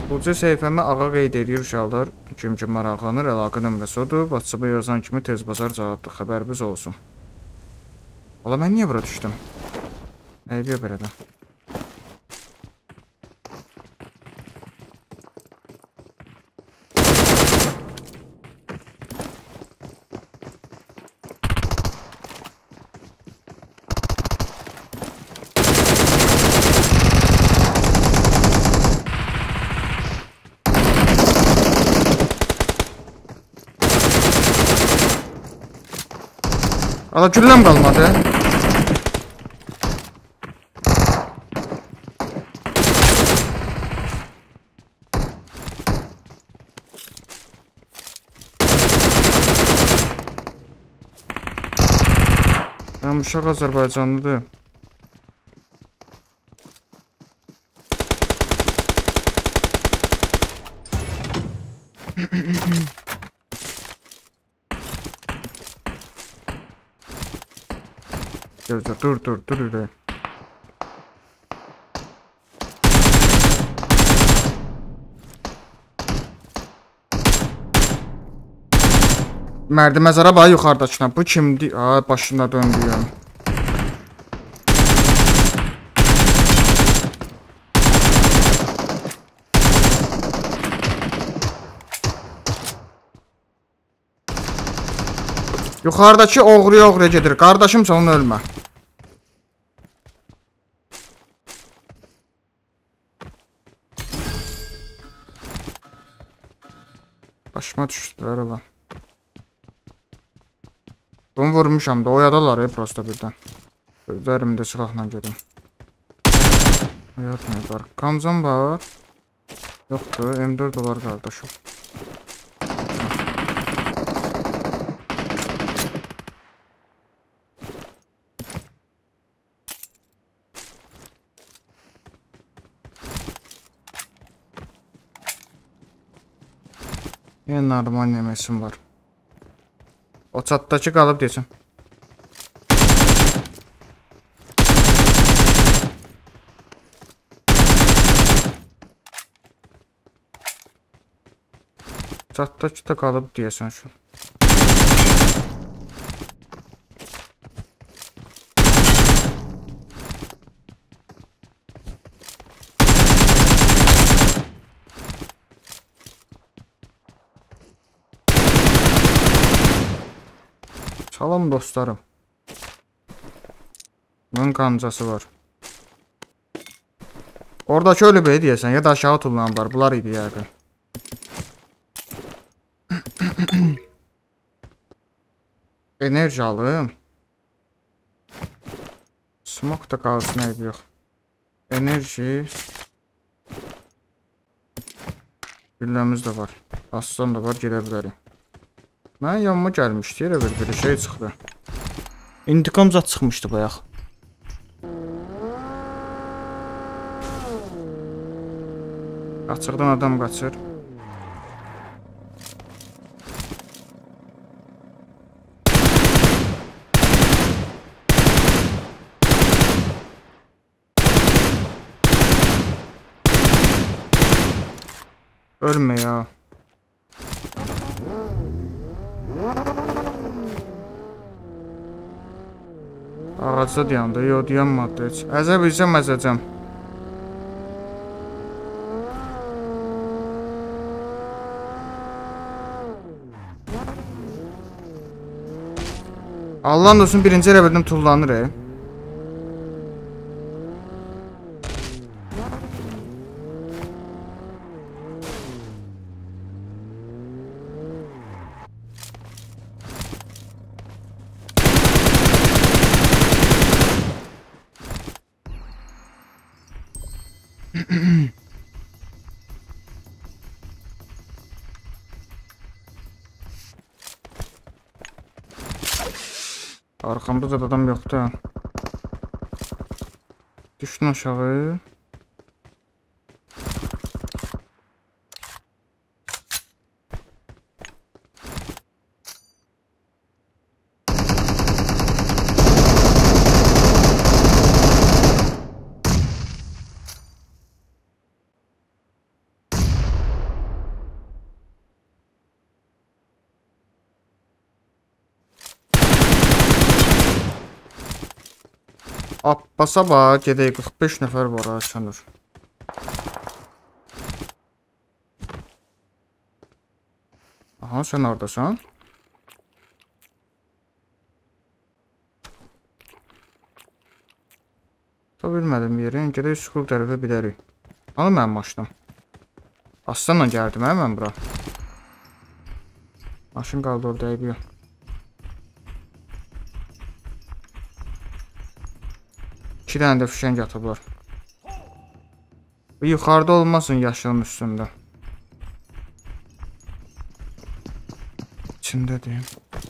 Buca səhifəmə ağa qeyd edir uşaqlar. Kim maraqlanır, əlaqə nömrəsi odur. WhatsApp-a yazan kimi tez bazar cavabdır. Xəbəriniz olsun. Ola mən niyə bura düşdüm? Eybiyə belə də. Ala gülləm qalmadı. Uşaq Azərbaycanlıdır. Gözlə, dur ürək. Mərdi məzara bax yuxarıdakına. Bu kimdir? Başına döndüyüm. Yuxarıdakı oğruya gedir. Qardaşımsa onu ölmə. Başıma düşdülər ala. Bunu vurmuşam da oyadalar prosta birdən. Gözlərimdə silahla gedim. Oyatmıyorlar. Kamzam var. Yoxdur. M4 dolar qardaşım. Yine normal yemesim var. O çatdakı qalıb deyəcəm. Çatdakı da qalıb deyəsən şu. Salam dostlarım. Bunun qancası var. Oradakı ölü bey deyəsən ya da aşağı tullananlar. Bunlar idi yəqin. Enerji alım. Smoke da qalsın eybi yox. Enerji. Gülləmiz də var. Aslan da var, gedə bilərik. Mən yanıma gəlmişdi, yerə bir şey çıxdı. İntiqam zat çıxmışdı bayaq. Açıqdan adam qaçır. Ölmə ya. Ağacda dayandı, yox dayanmadı heç. Əzəb bilsəm əzəcəm. Allah'ın olsun birinci elə bildim tullanır. Arkamda da adam yoktu. Düştün aşağı. Abbasa bax, gedək 45 nəfər var ha sanır. Aha, sən oradasan? Ta bilmədim yerin, gedək school tərəfə bidərik. Hanı mənim maşınım? Aslanla gəldim hə mən bura. Maşın qaldı orada eybiyor. İki dənə də fişəng atıblar. Bu yuxarıda olmasın yaşılın üstündə. İçində deyim.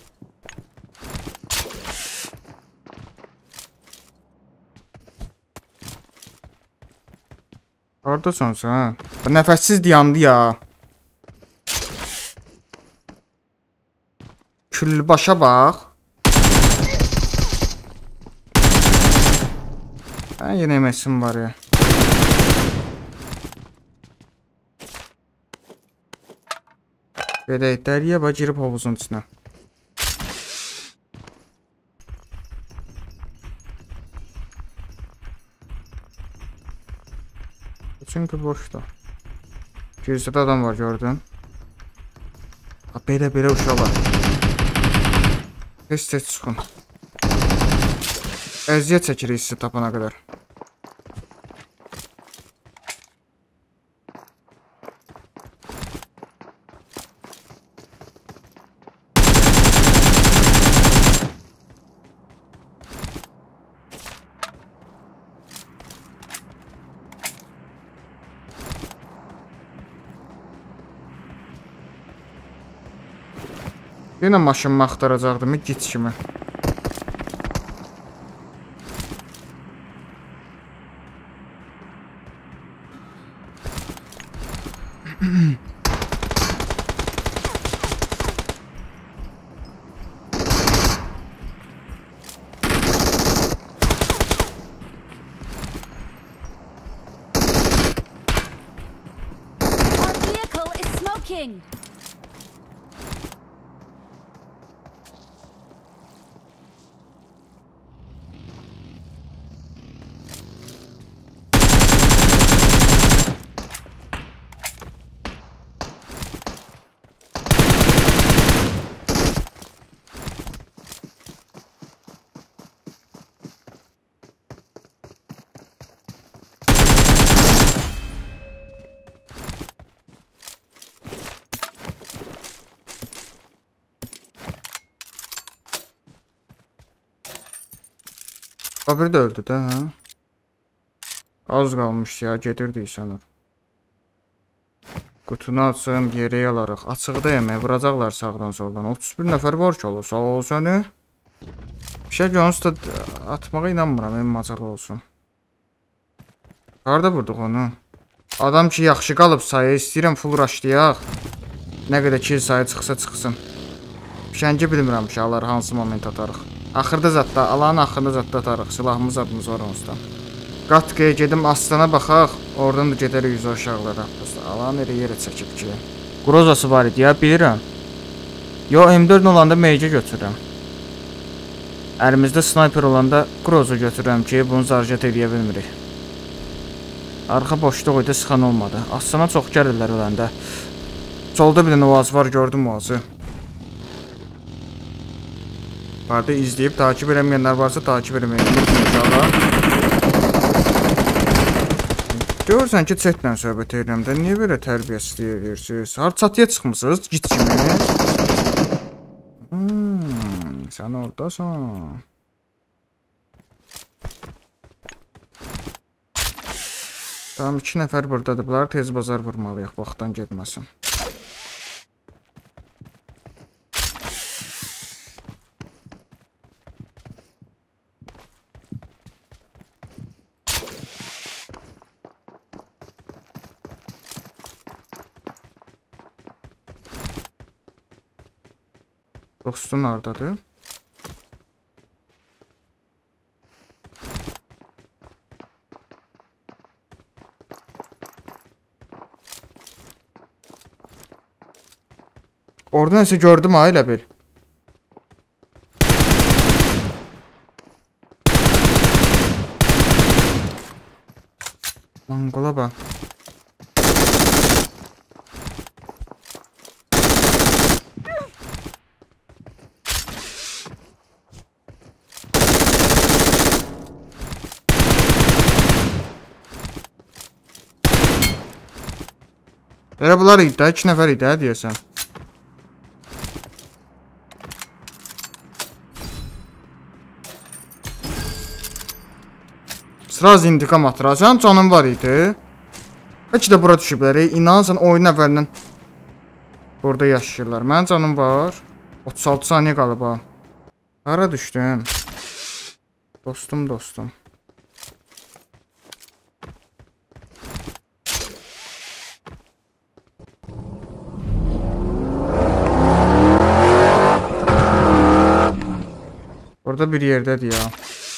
Oradasan sən? Nəfəssiz dayandı ya. Küllü başa bax. Ha, yenə yeməsin var ya. Gedək dəriyə bax girib hovuzun içinə. Çünki boşda. Girişdə adam var gördün. Belə uşaqlar. Heç çıxın. Əziyyət çəkirik sizi tapana qədər. Yenə maşınımı axtaracaqdım, git kimi. Our vehicle is smoking. Biri də öldü də, hə? Az qalmışdı ya, gedirdik sanır. Qutunu açım, yeri yalarıq. Açıqdayım, vuracaqlar sağdan soldan. 31 nəfər var ki olur, sağ ol səni. Bir şey görünsü də atmağa inanmıram, macalı olsun. Harada vurduq onu? Adam ki yaxşı qalıb sayı, istəyirəm full rushlayaq. Nə qədər kill sayı çıxsa çıxsın. Fişəngi bilmirəm uşaqlar, hansı moment atarıq. Axırda zadda, alanın axırda zadda atarıq. Silahımız adımız var onsuzdan. Qatqaya gedim Aslana baxaq. Oradan da gedərik yüzə uşaqlara. Alanı yerə çəkib ki. Grozası var idi ya, bilirəm. Yo, M4 olanda meycə götürürəm. Əlimizdə sniper olanda Groza götürürəm ki, bunu zarjət edə bilmirik. Arxa boşluq idi, sıxan olmadı. Aslana çox gəlirlər öləndə. Solda bir dənə oaz var, gördüm oazı. Vardı, izləyib, takip eləməyənlər varsa takip eləməyənlər inşallah. Görürsən ki, chatlə söhbət edirəm də, niyə belə tərbiyəsiz edirsiniz? Har çatıya çıxmısınız, git kimi. Sən oradasan. Tamam, 2 nəfər buradadılar, tez bazar vurmalıyıq, vaxtdan getməsin. Dostun hardadır? Orada nəsə gördüm ha elə bil. Angola bax. Elə bunlar idi də, 2 nəfər idi, deyəsən. Sıraz intikam atıracaq, canım var idi. Bəlkə də bura düşüblər, inan sən oyun əvvəlindən burada yaşayırlar. Mənim canım var. 36 saniyə qalıb ha. Hara düşdüm? Dostum. Orada bir yerdədir ya.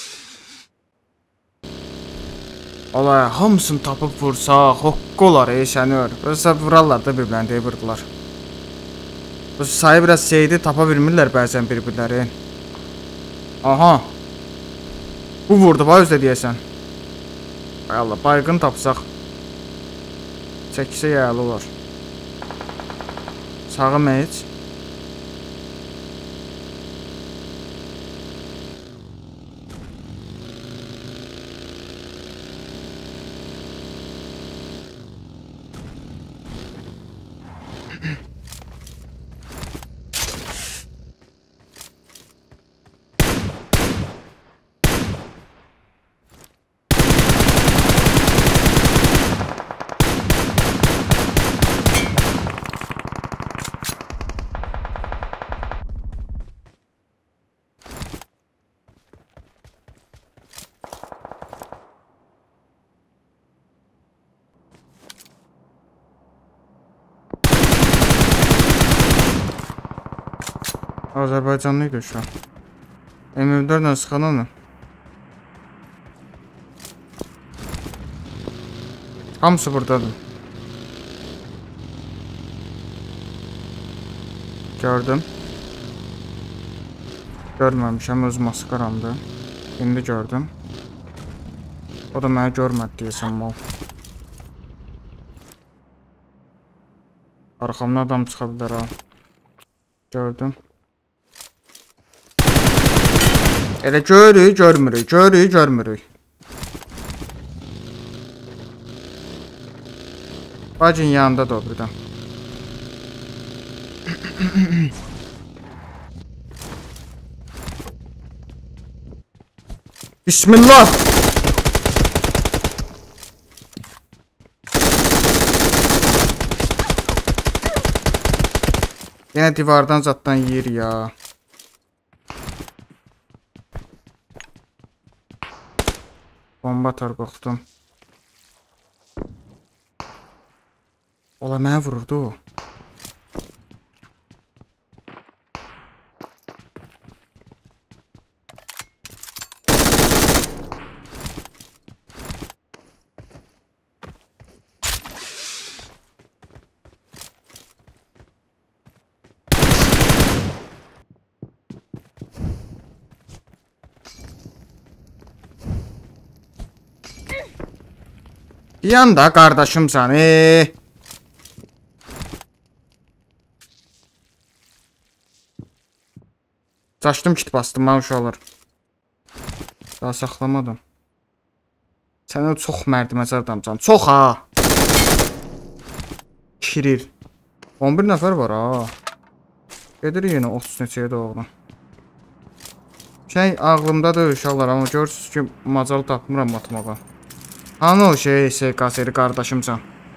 Olay, hamısını tapıb vursaq, hoqqu olar, sənör. Özsə vurarlar da bir-birini deyirdirlər. Bu sayı biraz şeydi, tapa bilmirlər bəzən bir-birləri. Aha. Bu vurdu, bax özdə deyəsən. Ay Allah, baygın tapsaq. Çəksə yəli olar. Sağım heç. Azərbaycanlıydı şu an. M24'le sıkan onu. Hamısı buradadır. Gördüm. Görməmişəm, öz maskaramdı. İndi gördüm. O da məni görmədi deyəsən mal. Arxamdan adam çıxa bilər ha. Gördüm. Elə görürük, görmürük. Bacın yanında da o birdən. Bismillah. Yine divardan zatdan yiyir ya. Bomba atar qorxdum. Ola mənə vururdu o. Bir yanda kardeşimsən, Çaşdım, kit bastım mən uşaqlar. Daha saxlamadım. Sən çox mərdiməcər adamsan. Çox ha. Kirir. 11 nəfər var ha. Gedir yenə 30 neçəyə doğru. Şey ağlımdadır uşaqlar, amma görürsünüz ki macal tapmıram atmağa. Hani o şey kaseri kardeşimsən.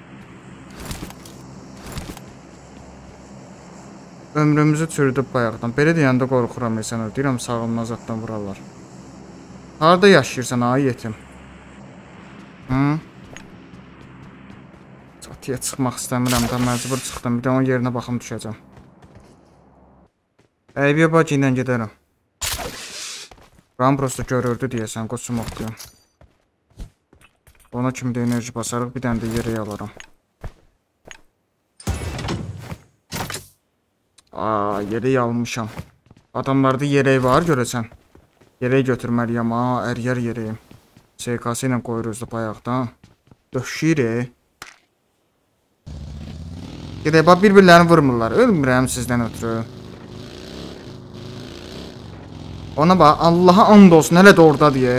Ömrümüzü çürüdüb bayaqdan. Belə deyəndə qorxuram sən. Deyirəm sağılmaz zatdan vurarlar. Harada yaşayırsan ha yetim? Hı? Çatıya çıxmaq istəmirəm da məcbur çıxdım. Bir də onun yerinə baxım düşəcəm. Eybiyə bacı ilə gedərəm. Ram prosto görürdü deyəsən, qoçum oxuyum. Ona kimi də enerji basarıq, bir dənə də yerəyə alaram. Yerəyə almışam. Adamlarda yerək var görəsən. Yerək götürməliyəm ha, ər yerəyim. SKS ilə qoyuruz da bayaqdan. Döşür. Gedək bax bir-birlərini vurmurlar. Ölmürəm sizdən ötürü. Ona bax Allaha and olsun hələ də orada deyə.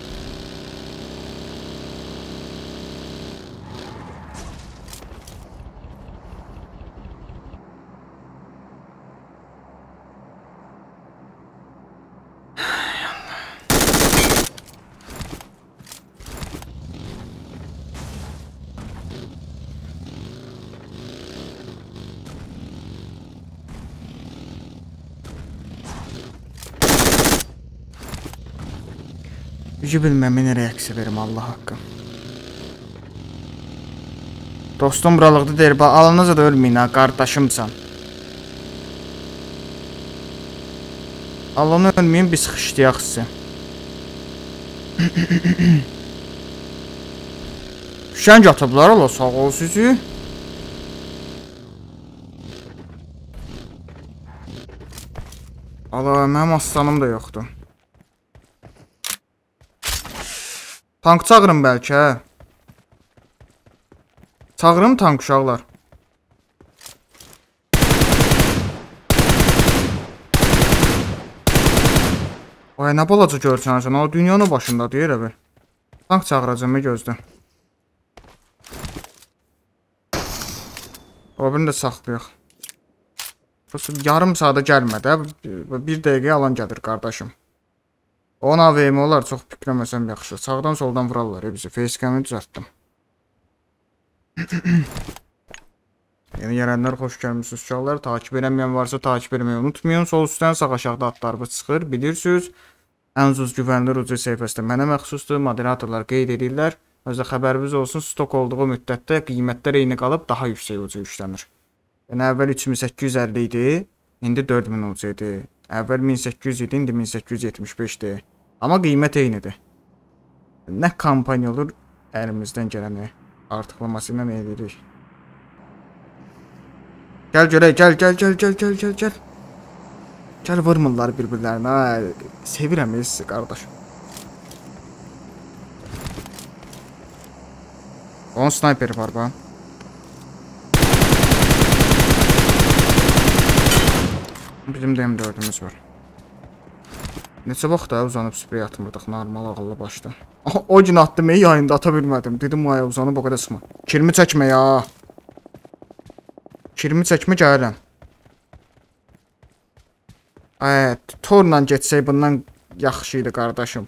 Yüzü bilməm, nə reaksiya verim Allah haqqı. Dostum buralıqda deyir, bax alınıza da ölməyin ha, qardaşımsan. Allahını ölməyin, biz xışlayaq sizə. Şənc atıblar, Allah sağ ol sizi. Allah, mənim aslanım da yoxdur. Tank çağırın bəlkə, hə? Çağırın tank uşaqlar. Ay, nə balaca görsən, o dünyanın başında deyir əvə. Tank çağıracağım, gözlə. O birini də saxlayaq. Yarım saata gəlmədi, bir dəqiqəyə alan gəlir, qardaşım. Onun AVM olar, çox pikləməsəm yaxşı. Sağdan soldan vurarlar bizi. Facecam'ı düzəltdim. Yeni gələnlər xoş gəlmişsiniz uşaqlar. Takip edəməyən varsa takip etməyi unutmayın. Sol üstdən sağ aşağıda adlarımız çıxır. Bilirsiniz. Ən ucuz güvənilir ucuz səhifəsində mənə məxsusdur. Moderatorlar qeyd edirlər. Özdə xəbəriniz olsun. Stok olduğu müddətdə qiymətlər eyni qalıb daha yüksək ucu yüklənir. Yəni əvvəl 3850 idi. İndi 4000 ucu idi. Əvvəl 1800 idi, indi 1875'dir. Amma qiymət eynidir. Nə kampanya olur, əlimizdən gələni artıqlaması ilə edirik. Gəl görək, gəl. Gəl vurmurlar bir-birlərinə. Sevirəm sizi, qardaş. Onun snayperi var, bax. Bizim də M4'ümüz var. Neçə vaxt da uzanıb sprey atmırdıq, normal ağıllı başda. O gün attım, yayında ata bilmədim. Dedim, aya uzanıb o qədər sıxma. Kirmi çəkmə ya. Kirmi çəkmə gəlirəm. Torla getsək bundan yaxşı idi, qardaşım.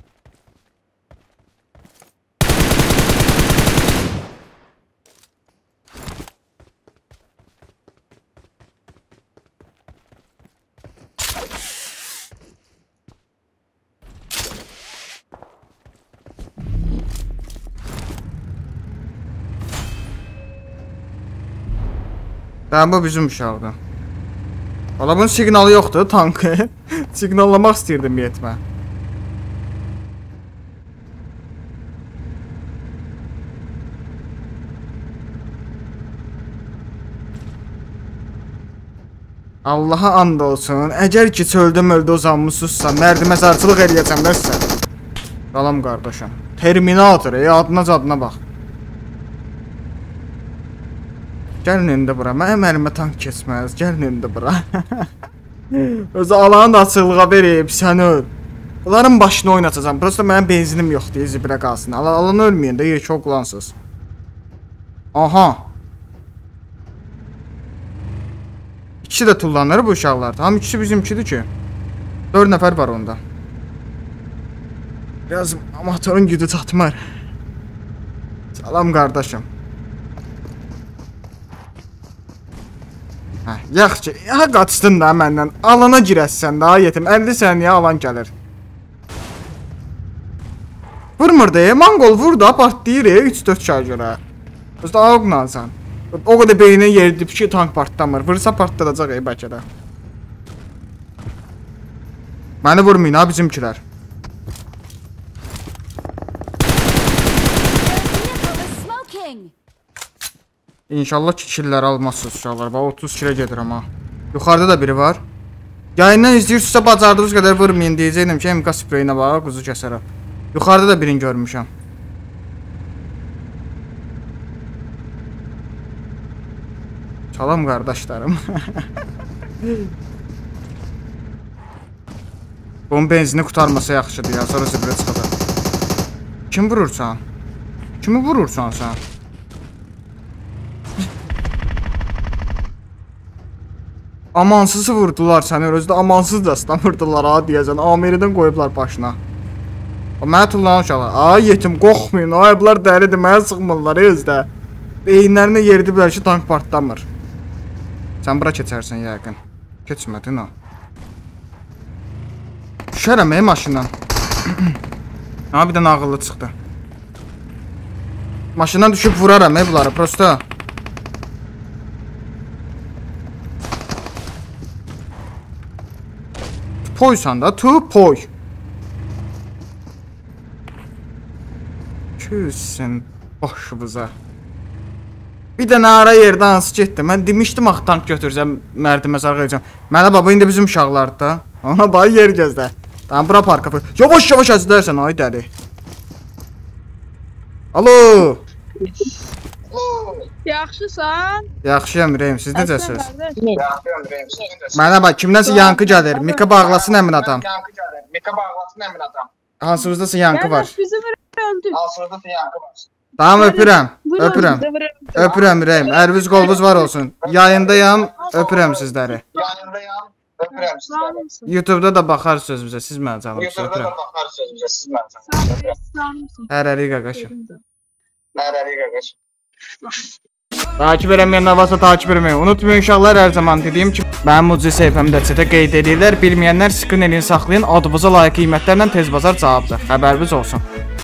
Bu bizim uşaqdır. Valla bunun siqnalı yoxdur, tankı. Siqnallamaq istəyirdim yetmə. Allaha and olsun. Əgər ki çöldə möldə uzanmışsınızsa, mərdimə eləyəcəm də sizə. Qalam qardaşım. Terminator, adına bax. Gəlin indi bura. Mənim əlimə tank keçməz. Gəlin indi bura. Özü alanı da açıqlığa verib, sən öl. Bunların başını oynatacağım. Prosta mənim benzinim yoxdur, zibirə qalsın. Alanı ölməyin də, yekə oğlansız. Aha. İkisi də tullanır bu uşaqlar. Tam ikisi bizimkidir ki. 4 nəfər var onda. Biraz amatörün güdü çatmır. Salam qardaşım. Yaxşı, qaçdın da məndən. Alana girəsən daha yetim. 50 saniyə alan gəlir. Vurmur da, Mongol vur da, partlayır 3-4 şarjöra. Özdə ağıqlansan. O qədər beyninə yeridib ki, tank partlamır. Vırsa partladacaq bəlkə də. Məni vurmayın ha, bizimkilər. İnşallah ki killəri almazsınız uşaqlar. Bax 30 kilə gedirəm ha. Yuxarıda da biri var. Yayından izləyirsinizsə bacardığınız qədər vurmayın deyəcəydim ki, MK spreyinə bax, quzu kəsərəm. Yuxarıda da birini görmüşəm. Salam qardaşlarım. Bunun benzini qurtarmasa yaxşıdır ya, sonra zibirə çıxacaq. Kim vurursan? Kimi vurursan sən? Amansızı vurdular səni, özü də amansız da vurdular ha deyəsən. Ameridən qoyublar başına. Mənə tullanan uşaqlar. Ay yetim qorxmayın. Ay bunlar dəlidir, mənə sıxmırlar özdə. Beyinlərinə yeridiblər ki, tank partlamır. Sən bura keçərsən yəqin. Keçmədin ha. Düşərəm maşından. Ha bir dənə ağıllı çıxdı. Maşından düşüb vuraram bunları prosto. Poysan da poy. Küsün başımıza. Bir dənə ara yerdə hansı getdi. Mən demişdim axı tank götürsəm mərdimə sağ edəcəm. Mənə baba indi bizim uşaqlardır da. Ona bax yer gözlə. Tamam bura parka. Yavaş yavaş əzlərsən ay dəli. Alo. Yaxşısan? Yaxşıyam Ürəyim, siz necəsiniz? Yaxşıyam Ürəyim, siz necəsiniz? Mənə bax kimdənsə yankı gəlir. Mika bağlasın əmin adam. Yankı gəlir. Mika bağlasın əmin adam. Hansınızdasa yankı var. Bizim öldü. Hansınızdasa yankı var. Tamam öpürəm. Öpürəm. Öpürəm Ürəyim. Ərviz qolunuz var olsun. Yayındayam. Öpürəm sizləri. Yayındayam. Öpürəm sizləri. YouTube'da da baxarsınız bizə. Siz mənə canımsınız. YouTube'da Öpürəm. da baxarsınız bizə. Siz mənə canımsınız. Hərəli qaqaşım. Hərəli qaqaş. Takip eləməyənlər varsa takip etməyi unutmayın uşaqlar, hər zaman dediyim kimi mənim mucize səhifəmdə çətə qeyd edirlər. Bilməyənlər screen elini saxlayın, adınıza layiq qiymətlərlə tez bazar cavabdır. Xəbəriniz olsun.